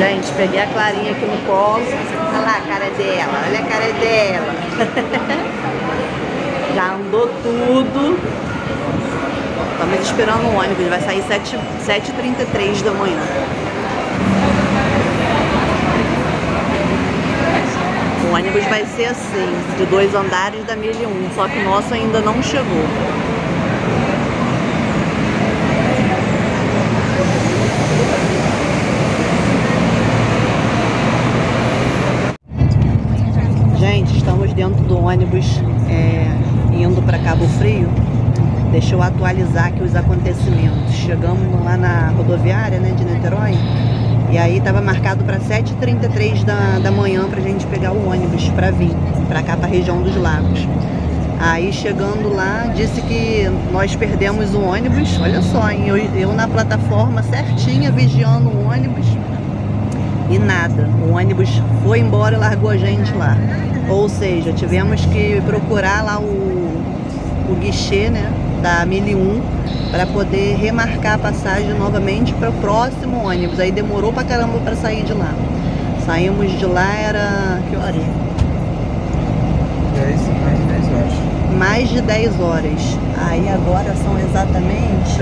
Gente, peguei a Clarinha aqui no colo. Olha lá a cara dela, olha a cara dela. Já andou tudo. Estamos esperando o ônibus, vai sair 7h33 da manhã. O ônibus vai ser assim, de 2 andares da 1001, só que o nosso ainda não chegou. Gente, estamos dentro do ônibus indo para Cabo Frio. Deixa eu atualizar aqui os acontecimentos. Chegamos lá na rodoviária, né, de Niterói. E aí estava marcado para 7h33 da manhã para a gente pegar o ônibus para vir para cá, para a região dos lagos. Aí chegando lá, disse que nós perdemos o ônibus. Olha só, hein? Eu na plataforma certinha, vigiando o ônibus. E nada, o ônibus foi embora e largou a gente lá. Ou seja, tivemos que procurar lá o guichê, né, da 1001 para poder remarcar a passagem novamente para o próximo ônibus. Aí demorou pra caramba para sair de lá. Saímos de lá, era... que hora? Mais de 10 horas. Aí agora são exatamente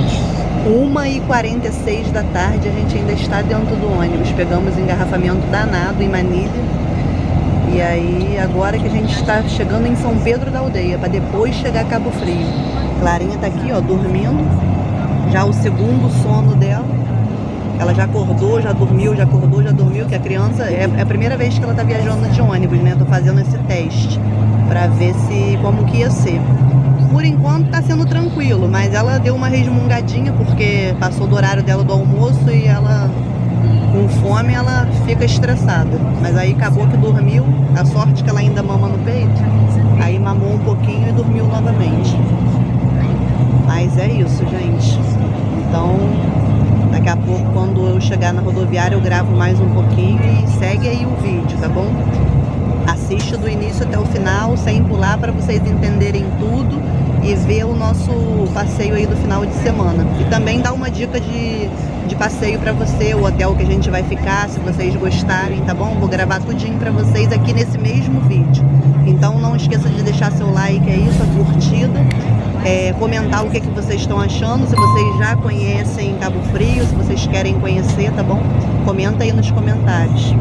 1h46 da tarde. A gente ainda está dentro do ônibus. Pegamos engarrafamento danado em Manilha. E aí agora que a gente está chegando em São Pedro da Aldeia, para depois chegar a Cabo Frio. Clarinha tá aqui, ó, dormindo. Já o segundo sono dela. Ela já acordou, já dormiu, já acordou, já dormiu. Que a criança, é a primeira vez que ela tá viajando de ônibus, né? Tô fazendo esse teste para ver como que ia ser. Por enquanto tá sendo tranquilo, mas ela deu uma resmungadinha porque passou do horário dela do almoço e ela, com fome, ela fica estressada. Mas aí acabou que dormiu. A sorte que ela ainda mama no peito. Aí mamou um pouquinho e dormiu novamente. Mas é isso, gente. Então, daqui a pouco, quando eu chegar na rodoviária, eu gravo mais um pouquinho e segue aí o vídeo, tá bom? Assiste do início até o final, sem pular, para vocês entenderem tudo e ver o nosso passeio aí do final de semana. E também dá uma dica de passeio para você, o hotel que a gente vai ficar, se vocês gostarem, tá bom? Vou gravar tudinho para vocês aqui nesse mesmo vídeo. Então não esqueça de deixar seu like, é isso, a curtida. Comentar o que vocês estão achando, se vocês já conhecem Cabo Frio, se vocês querem conhecer, tá bom? Comenta aí nos comentários.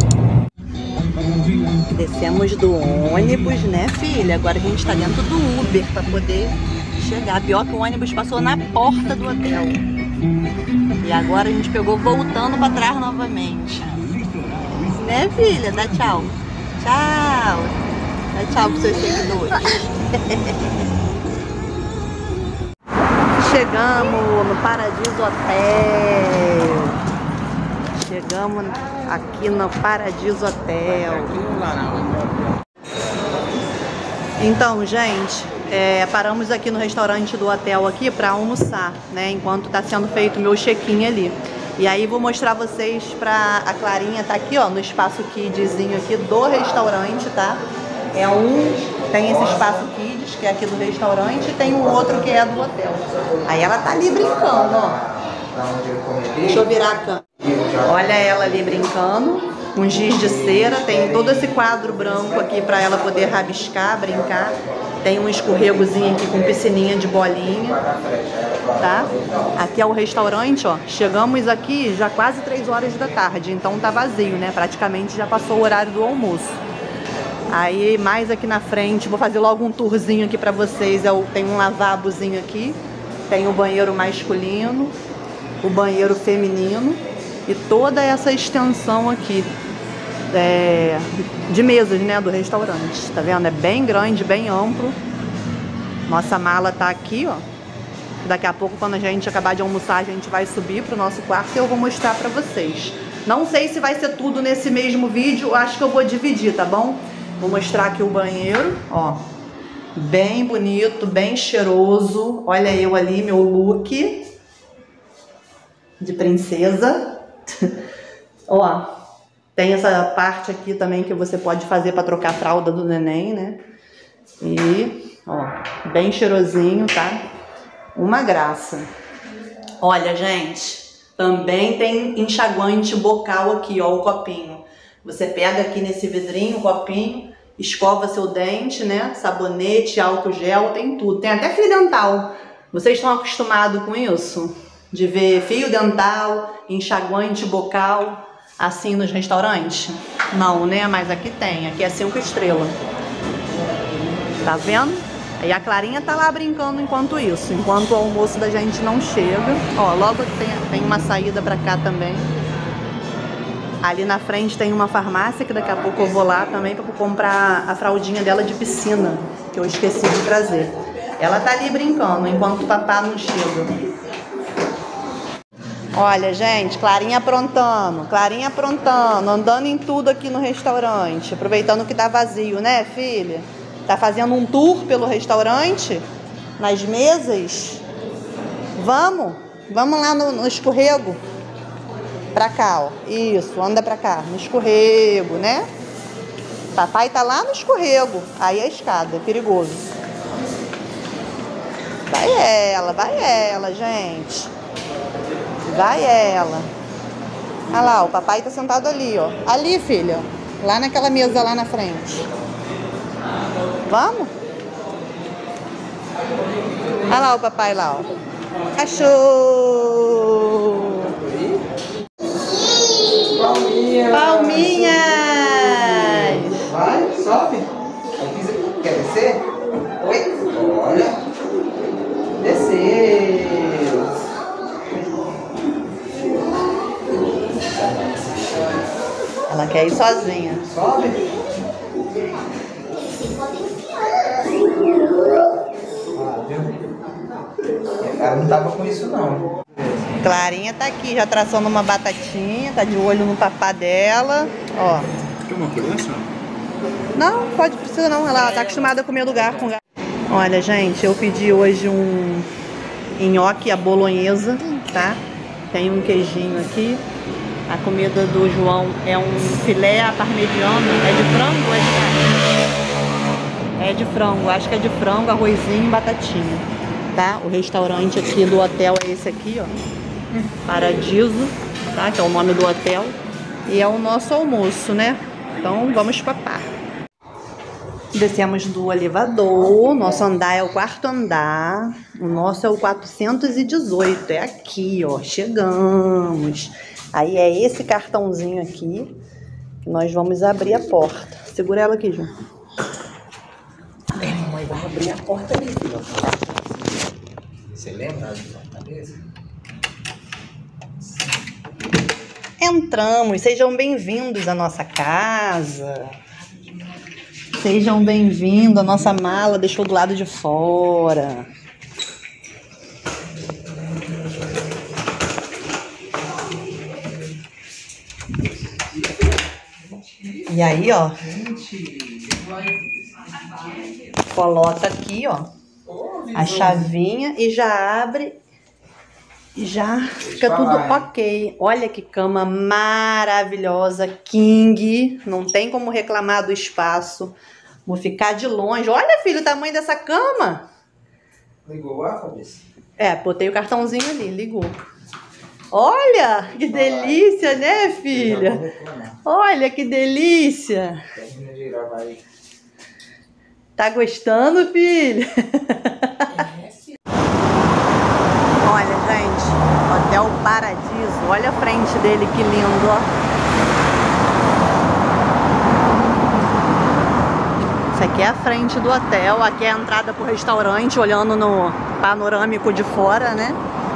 Descemos do ônibus, né, filha? Agora a gente tá dentro do Uber para poder chegar. Pior que o ônibus passou na porta do hotel. E agora a gente pegou voltando para trás novamente. Né, filha? Dá tchau. Tchau. Dá tchau pros seus seguidores. Chegamos no Paradiso Hotel. Chegamos aqui no Paradiso Hotel. Então, gente, paramos aqui no restaurante do hotel aqui para almoçar, né? Enquanto está sendo feito o meu check-in ali. E aí vou mostrar vocês para a Clarinha tá aqui, ó, no espaço kidzinho aqui do restaurante, tá? Tem esse espaço kids, que é aqui do restaurante, e tem um outro que é do hotel. Aí ela tá ali brincando, ó. Deixa eu virar a câmera. Olha ela ali brincando, com giz de cera. Tem todo esse quadro branco aqui para ela poder rabiscar, brincar. Tem um escorregozinho aqui com piscininha de bolinha, tá? Aqui é o restaurante, ó. Chegamos aqui já quase 3 horas da tarde, então tá vazio, né? Praticamente já passou o horário do almoço. Aí mais aqui na frente, vou fazer logo um tourzinho aqui pra vocês. Tem um lavabozinho aqui, tem o banheiro masculino, o banheiro feminino e toda essa extensão aqui de mesas, né, do restaurante. Tá vendo? É bem grande, bem amplo. Nossa mala tá aqui, ó. Daqui a pouco, quando a gente acabar de almoçar, a gente vai subir pro nosso quarto e eu vou mostrar pra vocês. Não sei se vai ser tudo nesse mesmo vídeo, acho que eu vou dividir, tá bom? Vou mostrar aqui o banheiro, ó. Bem bonito, bem cheiroso. Olha eu ali, meu look de princesa. Ó, tem essa parte aqui também que você pode fazer para trocar a fralda do neném, né? E, ó, bem cheirosinho, tá? Uma graça. Olha, gente, Também tem enxaguante bucal aqui, ó, o copinho. Você pega aqui nesse vidrinho, o copinho, escova seu dente, né? Sabonete, álcool gel, tem tudo. Tem até fio dental. Vocês estão acostumados com isso? De ver fio dental, enxaguante bucal, assim nos restaurantes? Não, né? Mas aqui tem. Aqui é 5 estrelas. Tá vendo? E a Clarinha tá lá brincando enquanto isso. Enquanto o almoço da gente não chega. Ó, logo tem uma saída pra cá também. Ali na frente tem uma farmácia, que daqui a pouco eu vou lá também pra comprar a fraldinha dela de piscina, que eu esqueci de trazer. Ela tá ali brincando, enquanto o papá não chega. Olha, gente, Clarinha aprontando, andando em tudo aqui no restaurante, aproveitando que tá vazio, né, filha? Tá fazendo um tour pelo restaurante, nas mesas. Vamos lá no escorrego. Pra cá, ó. Isso, anda pra cá, no escorrego, né? Papai tá lá no escorrego. Aí a escada, é perigoso. Vai ela, gente. Vai ela. Olha lá, o papai tá sentado ali, ó. Ali, filha. Lá naquela mesa lá na frente. Vamos? Olha lá o papai lá, ó. Cachorro! Palminhas! Vai, sobe. Quer descer? Oi? Olha. Desceu. Ela quer ir sozinha. Sobe. Ela não tava com isso, não. Clarinha tá aqui, já traçando uma batatinha, tá de olho no papá dela, ó. Quer uma criança? Não, precisa não, ela tá acostumada a comer lugar com gato. Olha, gente, eu pedi hoje um nhoque à bolonhesa, tá? Tem um queijinho aqui. A comida do João é um filé à parmegiana. É de frango ou é de carne? É de frango, acho que é de frango, arrozinho e batatinha, tá? O restaurante aqui do hotel é esse aqui, ó. Paradiso, tá? Que é o nome do hotel. E é o nosso almoço, né? Então vamos papar. Descemos do elevador. Nosso andar é o 4º andar. O nosso é o 418. É aqui, ó. Chegamos. Aí é esse cartãozinho aqui que nós vamos abrir a porta. Segura ela aqui, João. Mãe, vai abrir a porta ali, filho. Você lembra de Fortaleza? Entramos, sejam bem-vindos à nossa casa. Sejam bem-vindos, a nossa mala deixou do lado de fora. E aí, ó, coloca aqui, ó, a chavinha e já abre. Já fica tudo ok. Olha que cama maravilhosa, king. Não tem como reclamar do espaço. Vou ficar de longe. Olha, filho, o tamanho dessa cama. Ligou a cabeça? É, botei o cartãozinho ali, ligou. Olha, que delícia, né, filha? Olha que delícia. Tá gostando, filha? Olha, gente, Hotel Paradiso. Olha a frente dele, que lindo, ó. Isso aqui é a frente do hotel. Aqui é a entrada pro restaurante, olhando no panorâmico de fora, né?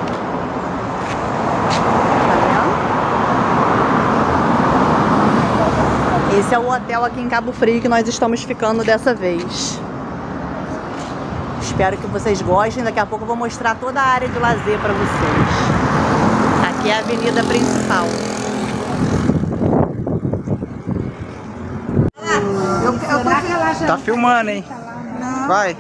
Tá vendo? Esse é o hotel aqui em Cabo Frio que nós estamos ficando dessa vez. Espero que vocês gostem. Daqui a pouco eu vou mostrar toda a área de lazer para vocês. Aqui é a avenida principal. Tá filmando, hein? Vai.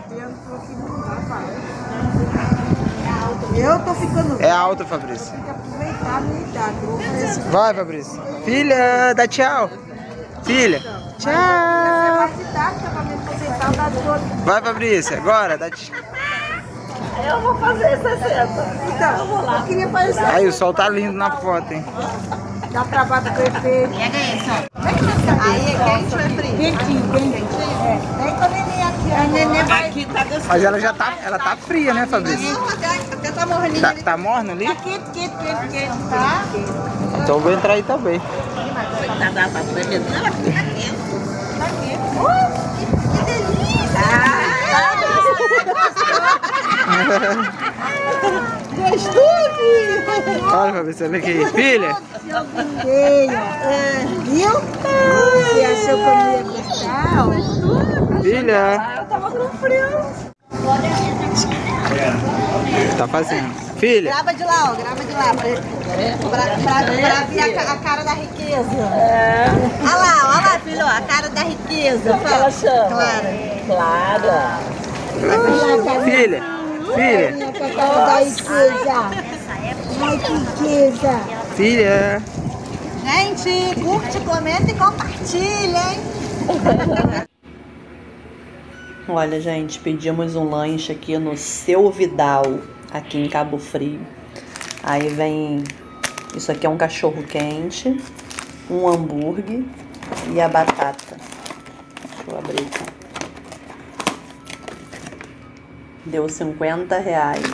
Eu tô ficando... É alto, Fabrício. Tem que aproveitar a minha idade. Vou fazer esse... Vai, Fabrício. Filha, dá tchau. Filha, tchau. mais idade, pra me aproveitar da dor. Vai, Fabrício, agora, dá tchau. Eu vou fazer 60. Então, eu vou lá. Eu queria fazer 60. Aí, o sol tá lindo na foto, hein? Dá trabalho do prefeito. Pega esse, ó. Aí é quente ou é frio? Quentinho, quentinho. É. Daí quando a neném aqui, a neném vai... Aqui tá gostoso. Mas ela já tá, ela tá fria, né, Fabrício? Não, até tá morninho Tá, ali. tá morna ali? Tá quente, quente, quente, quente, tá? Então eu vou entrar aí também. Tá bebendo. Ela fica quente. Tá quente. Que delícia! Gostoso! Olha, Fabrício, olha aqui. Filha! Viu? Você achou que eu não ia gostar? Ó. Filha! Eu tava com frio. Tá fazendo. Filha! Grava de lá, ó. Grava de lá. Pra ver a cara da riqueza. Olha lá, filho, ó. A cara da riqueza. Como ela chama? Clara. Filha! Filha! Com a cara da riqueza. Ai, que riqueza. Filha! Gente, curte, comenta e compartilha, hein? Olha, gente, pedimos um lanche aqui no Seu Vidal, aqui em Cabo Frio. Aí vem, isso aqui é um cachorro quente, um hambúrguer e a batata. Deixa eu abrir aqui. Deu R$50,90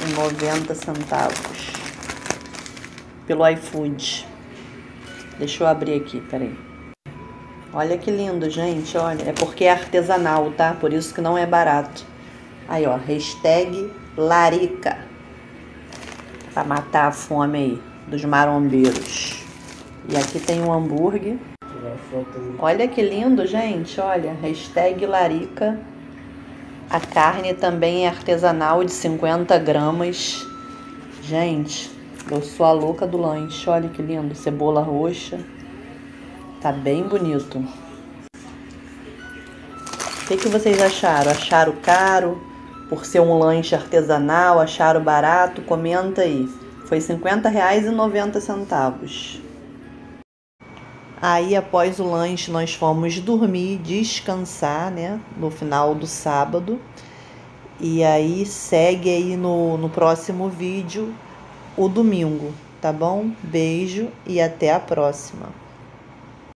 pelo iFood. Deixa eu abrir aqui, peraí. Olha que lindo, gente, olha. É porque é artesanal, tá? Por isso que não é barato. Aí, ó, hashtag Larica. Pra matar a fome aí dos marombeiros. E aqui tem um hambúrguer. Olha que lindo, gente, olha. Hashtag Larica. A carne também é artesanal, de 50 gramas. Gente, eu sou a louca do lanche. Olha que lindo, cebola roxa. Tá bem bonito. O que vocês acharam? Acharam caro por ser um lanche artesanal? Acharam barato? Comenta aí. Foi R$50,90. Aí, após o lanche, nós fomos dormir, descansar, né? No final do sábado. E aí, segue aí no próximo vídeo, o domingo, tá bom? Beijo e até a próxima.